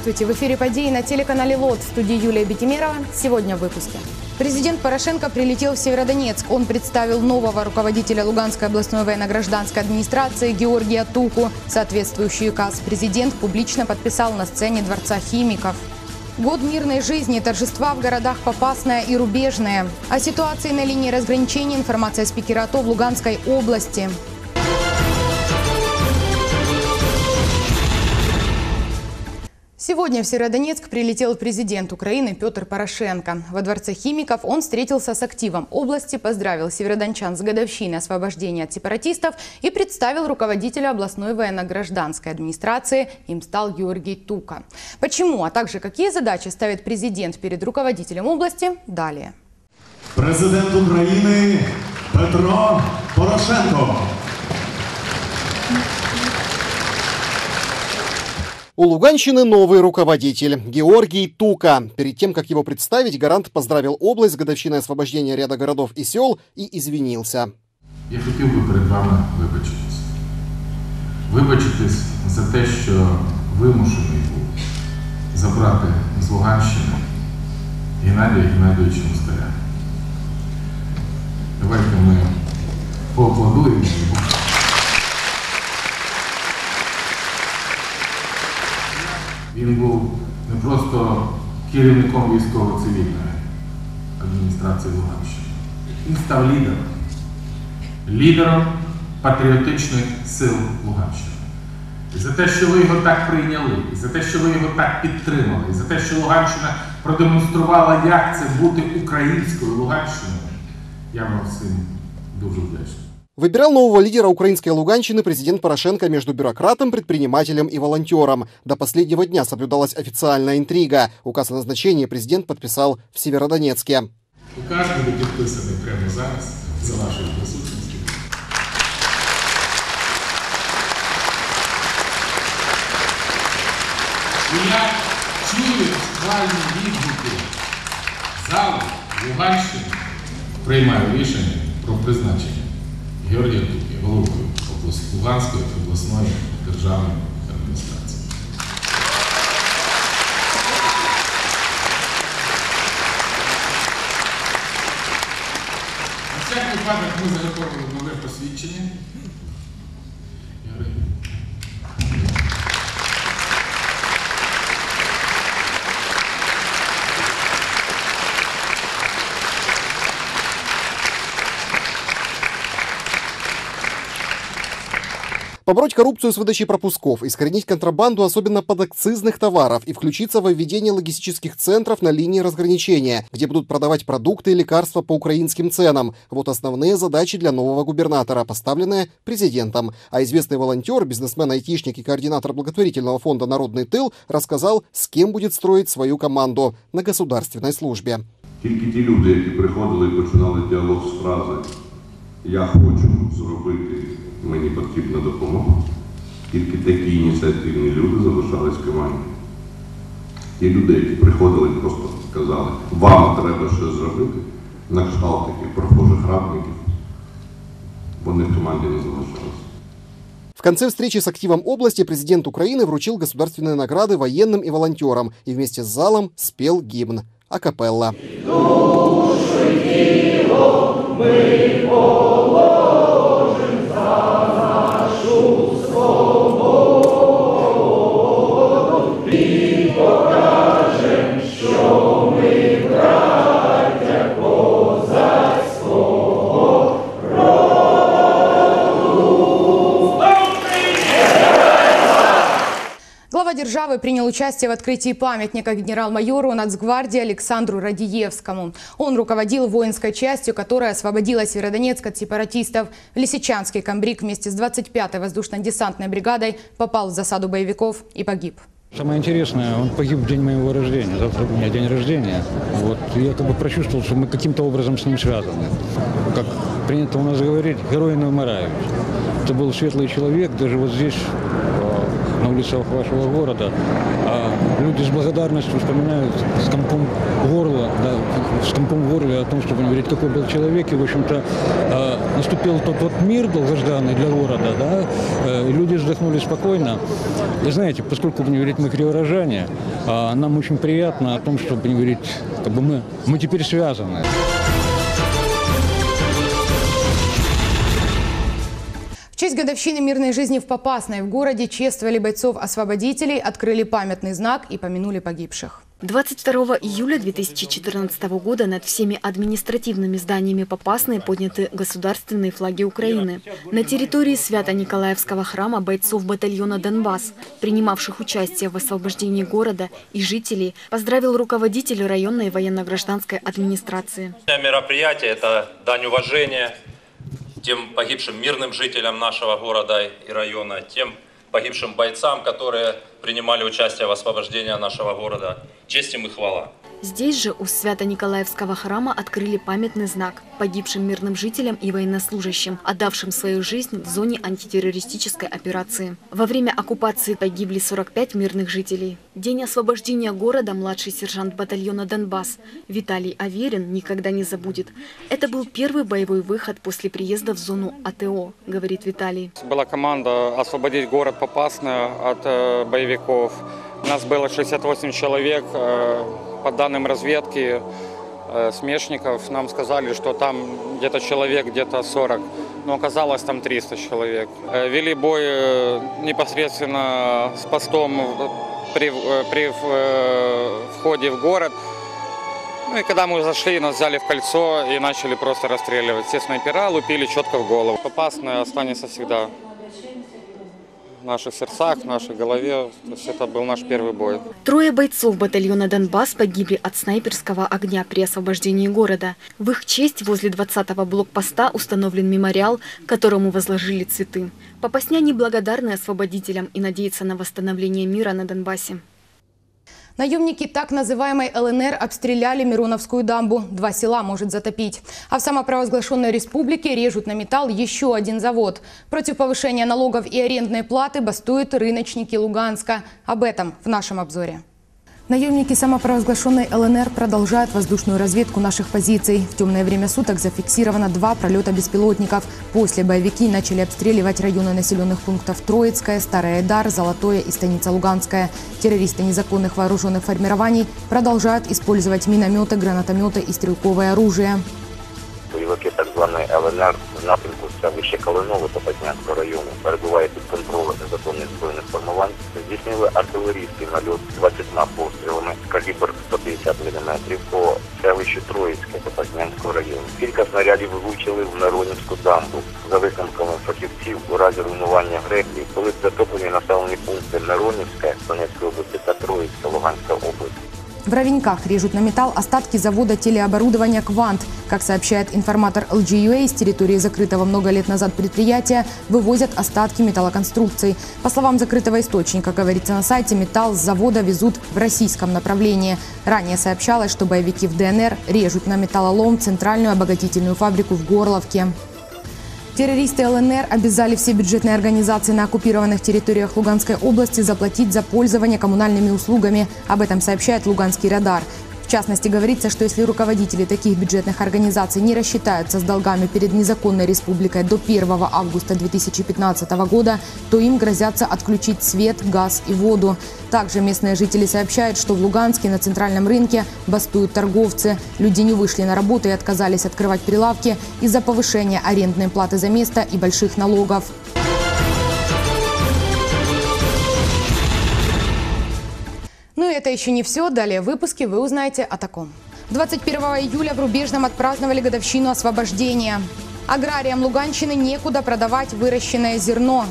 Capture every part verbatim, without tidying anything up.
Здравствуйте! В эфире «Подеи» на телеканале ЛОТ. В студии Юлия Бетимерова. Сегодня в выпуске. Президент Порошенко прилетел в Северодонецк. Он представил нового руководителя Луганской областной военно-гражданской администрации Георгия Туку. Соответствующий указ президент публично подписал на сцене Дворца химиков. Год мирной жизни, торжества в городах Попасная и Рубежное. О ситуации на линии разграничения информация спикера АТО в Луганской области. Сегодня в Северодонецк прилетел президент Украины Петр Порошенко. Во Дворце химиков он встретился с активом области, поздравил северодончан с годовщиной освобождения от сепаратистов и представил руководителя областной военно-гражданской администрации. Им стал Георгий Тука. Почему, а также какие задачи ставит президент перед руководителем области, далее. Президент Украины Петро Порошенко. У Луганщины новый руководитель – Георгий Тука. Перед тем, как его представить, гарант поздравил область с годовщиной освобождения ряда городов и сел и извинился. Я хотів би перед вами вибачитись. Вибачитись за те, що вимушений був забрати з Луганщини Геннадія Геннадійовича Москаля. Давайте ми поаплодуємо йому. Він був не просто керівником військово-цивільної адміністрації Луганщини. Він став лідером. Лідером патріотичних сил Луганщини. І за те, що ви його так прийняли, і за те, що ви його так підтримали, і за те, що Луганщина продемонструвала, як це бути українською Луганщиною, я вам всім дуже вдячний. Выбирал нового лидера украинской Луганщины президент Порошенко между бюрократом, предпринимателем и волонтером. До последнего дня соблюдалась официальная интрига. Указ о назначении президент подписал в Северодонецке. Указ буде підписаний прямо зараз за вашою присутністю. І я чую схвальні відгуки залу Луганщини, приймаю рішення про призначення Георгія Туки, головою Луганської обласної державної адміністрації. На всякий випадок ми заготовили нове посвідчення. Побороть коррупцию с выдачей пропусков, искоренить контрабанду, особенно подакцизных товаров, и включиться во введение логистических центров на линии разграничения, где будут продавать продукты и лекарства по украинским ценам. Вот основные задачи для нового губернатора, поставленные президентом. А известный волонтер, бизнесмен, айтишник и координатор благотворительного фонда «Народный тыл» рассказал, с кем будет строить свою команду на государственной службе. Тільки ті люди, які приходили і починали діалог з фрази «Я хочу зробити, мені потрібна допомога», тільки такі ініціативні люди залишались в команді. Ті люди, які приходили і просто казали «Вам треба щось зробити», на кшталт таких прохожих радників, вони в команді не залишалися. В конце встречи с активом области президент Украины вручил государственные награды военным и волонтерам и вместе с залом спел гимн акапелла. Глава державы принял участие в открытии памятника генерал-майору Нацгвардии Александру Радиевскому. Он руководил воинской частью, которая освободила Северодонецк от сепаратистов. Лисичанский комбриг вместе с двадцать пятой воздушно-десантной бригадой попал в засаду боевиков и погиб. Самое интересное, он погиб в день моего рождения. Завтра у меня день рождения. Вот я как бы прочувствовал, что мы каким-то образом с ним связаны. Как принято у нас говорить, герой не умирают. Это был светлый человек, даже вот здесь, на улицах вашего города, а люди с благодарностью вспоминают с компом горла, да, с компом в горле о том, чтобы говорить, какой был человек, и, в общем-то, наступил тот вот мир долгожданный для города, да, и люди вздохнули спокойно. И знаете, поскольку, будем говорить, мы криворожане, нам очень приятно о том, что, будем говорить, как бы мы, мы теперь связаны. В честь годовщины мирной жизни в Попасной в городе чествовали бойцов-освободителей, открыли памятный знак и помянули погибших. двадцать второго июля две тысячи четырнадцатого года над всеми административными зданиями Попасной подняты государственные флаги Украины. На территории Свято-Николаевского храма бойцов батальона «Донбасс», принимавших участие в освобождении города, и жителей, поздравил руководитель районной военно-гражданской администрации. Мероприятие – это дань уважения тем погибшим мирным жителям нашего города и района, тем погибшим бойцам, которые принимали участие в освобождении нашего города. Честь им и хвала. Здесь же у Свято-Николаевского храма открыли памятный знак погибшим мирным жителям и военнослужащим, отдавшим свою жизнь в зоне антитеррористической операции. Во время оккупации погибли сорок пять мирных жителей. День освобождения города младший сержант батальона «Донбасс» Виталий Аверин никогда не забудет. Это был первый боевой выход после приезда в зону АТО, говорит Виталий. Была команда освободить город Попасную от боевиков. У нас было шестьдесят восемь человек. По данным разведки смешников, нам сказали, что там где-то человек, где-то сорок, но оказалось там триста человек. Вели бой непосредственно с постом при, при входе в город. Ну и когда мы зашли, нас взяли в кольцо и начали просто расстреливать. Все снайпера лупили четко в голову. Попасная останется всегда в наших сердцах, в нашей голове. То есть это был наш первый бой. Трое бойцов батальона «Донбасс» погибли от снайперского огня при освобождении города. В их честь возле двадцатого блокпоста установлен мемориал, которому возложили цветы. Попасняне благодарны освободителям и надеются на восстановление мира на Донбассе. Наемники так называемой ЛНР обстреляли Мироновскую дамбу. Два села может затопить. А в самопровозглашенной республике режут на металл еще один завод. Против повышения налогов и арендной платы бастуют рыночники Луганска. Об этом в нашем обзоре. Наемники самопровозглашенной ЛНР продолжают воздушную разведку наших позиций. В темное время суток зафиксировано два пролета беспилотников. После боевики начали обстреливать районы населенных пунктов Троицкая, Старый Айдар, Золотое и Станица Луганская. Террористы незаконных вооруженных формирований продолжают использовать минометы, гранатометы и стрелковое оружие. Бойовики так званої ЛНР в напрямку селища Калинове Попаснянського району, перебувають під контролем незаконних збройних формувань, здійснили артилерійський нальот двадцятьма пострілами калібр сто п'ятдесят міліметрів по селищу Троїцьке Попаснянського району. Кілька снарядів влучили в Миронівську дамбу. За висновками фахівців, у разі руйнування греблі були затоплені населені пункти Миронівська Донецької області та Троїцька Луганська область. В Равеньках режут на металл остатки завода телеоборудования «Квант». Как сообщает информатор эл джи ю эй, с территории закрытого много лет назад предприятия вывозят остатки металлоконструкций. По словам закрытого источника, говорится на сайте, металл с завода везут в российском направлении. Ранее сообщалось, что боевики в ДНР режут на металлолом центральную обогатительную фабрику в Горловке. Террористы ЛНР обязали все бюджетные организации на оккупированных территориях Луганской области заплатить за пользование коммунальными услугами. Об этом сообщает Луганский радар. В частности, говорится, что если руководители таких бюджетных организаций не рассчитаются с долгами перед незаконной республикой до первого августа две тысячи пятнадцатого года, то им грозятся отключить свет, газ и воду. Также местные жители сообщают, что в Луганске на центральном рынке бастуют торговцы. Люди не вышли на работу и отказались открывать прилавки из-за повышения арендной платы за место и больших налогов. Ну и это еще не все. Далее в выпуске вы узнаете о таком. двадцать первого июля в Рубежном отпраздновали годовщину освобождения. Аграриям Луганщины некуда продавать выращенное зерно.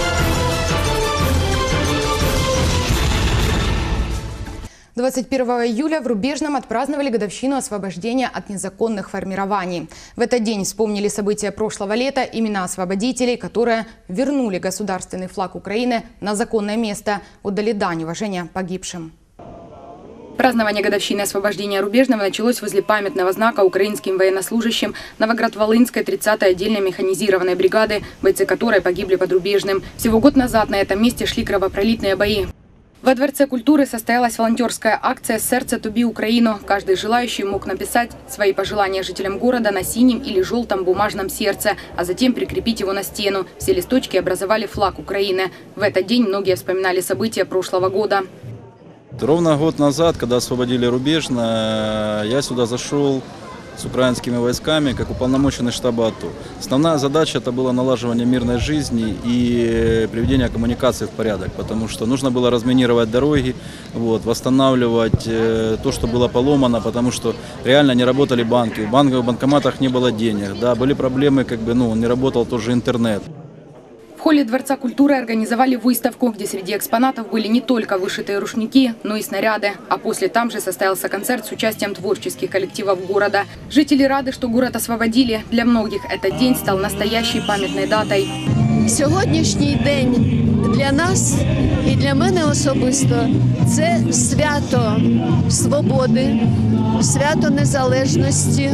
двадцать первого июля в Рубежном отпраздновали годовщину освобождения от незаконных формирований. В этот день вспомнили события прошлого лета, имена освободителей, которые вернули государственный флаг Украины на законное место, отдали дань уважения погибшим. Празднование годовщины освобождения Рубежного началось возле памятного знака украинским военнослужащим Новоград-Волынской тридцатой отдельной механизированной бригады, бойцы которой погибли под Рубежным. Всего год назад на этом месте шли кровопролитные бои. Во Дворце культуры состоялась волонтерская акция «Сердце туби Украину». Каждый желающий мог написать свои пожелания жителям города на синем или желтом бумажном сердце, а затем прикрепить его на стену. Все листочки образовали флаг Украины. В этот день многие вспоминали события прошлого года. Ровно год назад, когда освободили Рубежное, я сюда зашел с украинскими войсками как уполномоченный штаба АТО. Основная задача это было налаживание мирной жизни и приведение коммуникации в порядок, потому что нужно было разминировать дороги, вот, восстанавливать э, то, что было поломано, потому что реально не работали банки, в банках, в банкоматах не было денег, да, были проблемы, как бы, ну, не работал тоже интернет. В холле Дворца культуры организовали выставку, где среди экспонатов были не только вышитые рушники, но и снаряды. А после там же состоялся концерт с участием творческих коллективов города. Жители рады, что город освободили. Для многих этот день стал настоящей памятной датой. Сьогоднішній день для нас і для мене особисто – це свято свободи, свято незалежності.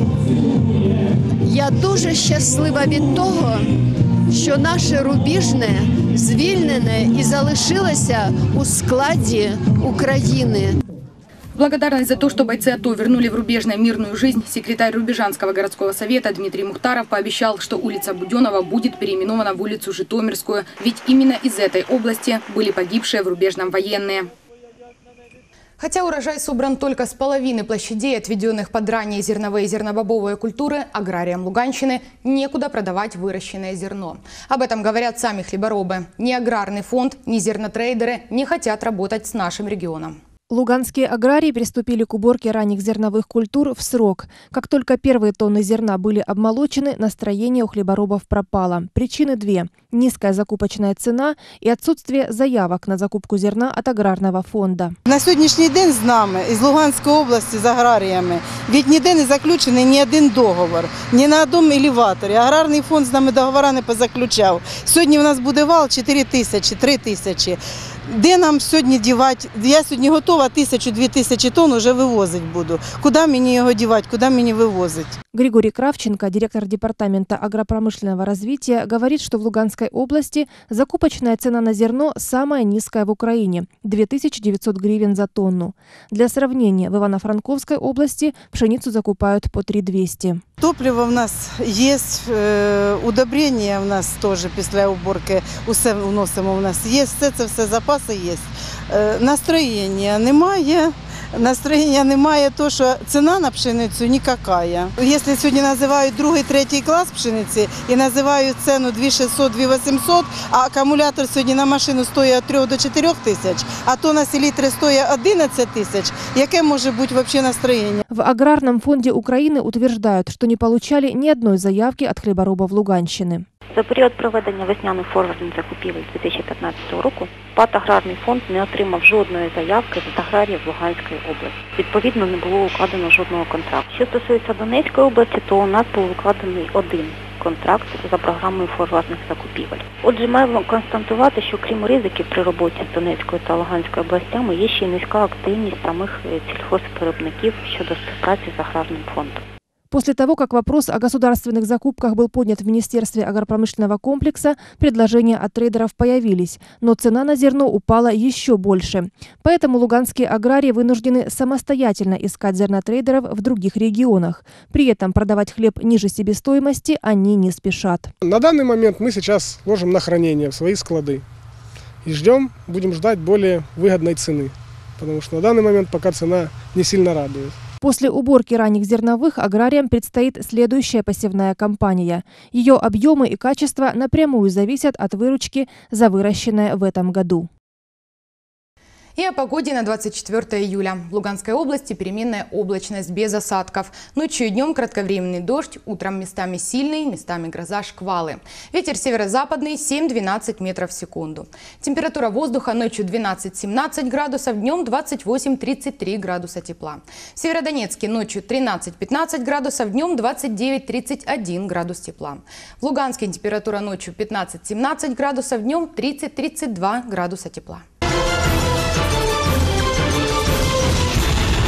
Я дуже щаслива від того, що наше Рубіжне звільнене і залишилося у складі України. Благодарность за то, что бойцы АТО вернули в Рубежное мирную жизнь, секретарь Рубежанского городского совета Дмитрий Мухтаров пообещал, что улица Буденова будет переименована в улицу Житомирскую, ведь именно из этой области были погибшие в Рубежном военные. Хотя урожай собран только с половины площадей, отведенных под ранние зерновые и зернобобовые культуры, аграриям Луганщины некуда продавать выращенное зерно. Об этом говорят сами хлеборобы. Ни аграрный фонд, ни зернотрейдеры не хотят работать с нашим регионом. Луганские аграрии приступили к уборке ранних зерновых культур в срок. Как только первые тонны зерна были обмолочены, настроение у хлеборобов пропало. Причины две – низкая закупочная цена и отсутствие заявок на закупку зерна от аграрного фонда. На сьогоднішній день з нами, із Луганської області, з аграріями, від ніде не заключений ні один договор, ні на одному елеваторі. Аграрний фонд з нами договора не позаключав. Сьогодні у нас буде вал чотири тисячі, три тисячі. Де нам сьогодні дівати? Я сьогодні готова тисячу-дві тисячі тонн вже вивозити буду. Куди мені його дівати, куди мені вивозити? Григорий Кравченко, директор департамента агропромышленного развития, говорит, что в Луганской области закупочная цена на зерно самая низкая в Украине – две тысячи девятьсот гривен за тонну. Для сравнения, в Ивано-Франковской области пшеницу закупают по три тысячи двести. Топливо в нас є, удобрення в нас теж після уборки, усе вносимо в нас є, все це все запаси є. Настроєння немає. Настроєння немає, то що ціна на пшеницю ніяка. Якщо сьогодні називають другий, третій клас пшениці і називають ціну дві шістсот, дві вісімсот, а акумулятор сьогодні на машину стоїть від трьох до чотирьох тисяч, а то на селітри стоїть одинадцять тисяч, яке може бути взагалі настроєння? В Аграрном фонде Украины утверждают, что не получали ни одной заявки от хлеборобов Луганщины. За період проведення весняних форвардних закупівель дві тисячі п'ятнадцятого року ПАТ «Аграрний фонд» не отримав жодної заявки від аграріїв Луганської області. Відповідно, не було укладено жодного контракту. Що стосується Донецької області, то у нас був укладений один контракт за програмою форвардних закупівель. Отже, маємо констатувати, що крім ризиків при роботі з Донецькою та Луганською областями, є ще й низька активність самих сільхозвиробників щодо співпраці з Аграрним фондом. После того, как вопрос о государственных закупках был поднят в Министерстве агропромышленного комплекса, предложения от трейдеров появились, но цена на зерно упала еще больше. Поэтому луганские аграрии вынуждены самостоятельно искать зернотрейдеров в других регионах. При этом продавать хлеб ниже себестоимости они не спешат. На данный момент мы сейчас ложим на хранение в свои склады и ждем, будем ждать более выгодной цены, потому что на данный момент пока цена не сильно радует. После уборки ранних зерновых аграриям предстоит следующая посевная кампания. Ее объемы и качество напрямую зависят от выручки за выращенное в этом году. И о погоде на двадцать четвёртое июля. В Луганской области переменная облачность без осадков. Ночью и днем кратковременный дождь, утром местами сильный, местами гроза, шквалы. Ветер северо-западный семь-двенадцать метров в секунду. Температура воздуха ночью двенадцать-семнадцать градусов, днем двадцать восемь-тридцать три градуса тепла. В Северодонецке ночью тринадцать-пятнадцать градусов, днем двадцать девять-тридцать один градус тепла. В Луганске температура ночью пятнадцать-семнадцать градусов, днем тридцать-тридцать два градуса тепла.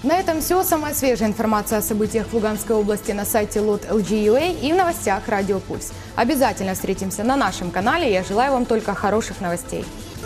На этом все. Самая свежая информация о событиях в Луганской области на сайте лот точка эл джи точка ю а и в новостях Радио Пульс. Обязательно встретимся на нашем канале. Я желаю вам только хороших новостей.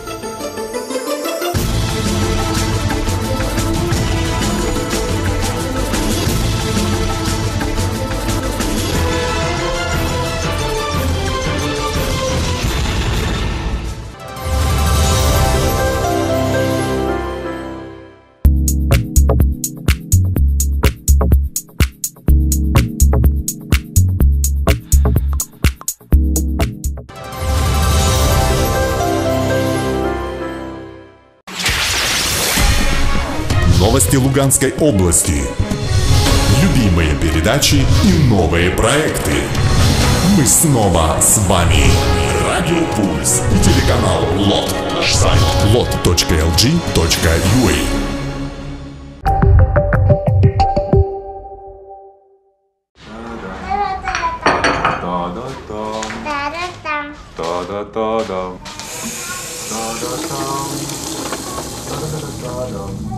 Новости Луганской области. Любимые передачи и новые проекты. Мы снова с вами. Радио Пульс и телеканал ЛОТ. Наш сайт лот точка эл джи точка ю а.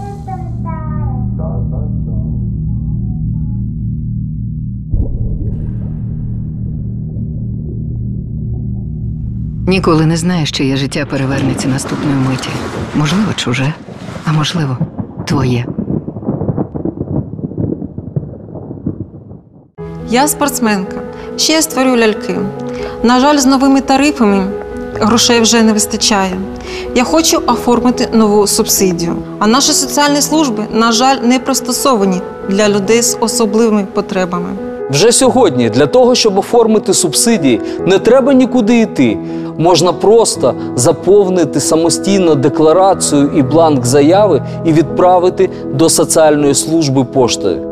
Ніколи не знаєш, чиє життя перевернеться наступної миті. Можливо, чуже, а можливо, твоє. Я спортсменка. Ще я створю ляльки. На жаль, з новими тарифами грошей вже не вистачає. Я хочу оформити нову субсидію. А наші соціальні служби, на жаль, не пристосовані для людей з особливими потребами. Вже сьогодні для того, щоб оформити субсидії, не треба нікуди йти. Можна просто заповнити самостійно декларацію і бланк заяви і відправити до соціальної служби поштою.